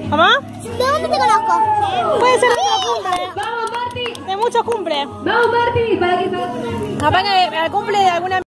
¿Mamá? ¿De dónde te conozco? Puede ser de muchos cumple. ¡Vamos, Marti! De muchos cumple. ¡Vamos, Marti! Para que Capaz que al cumple de alguna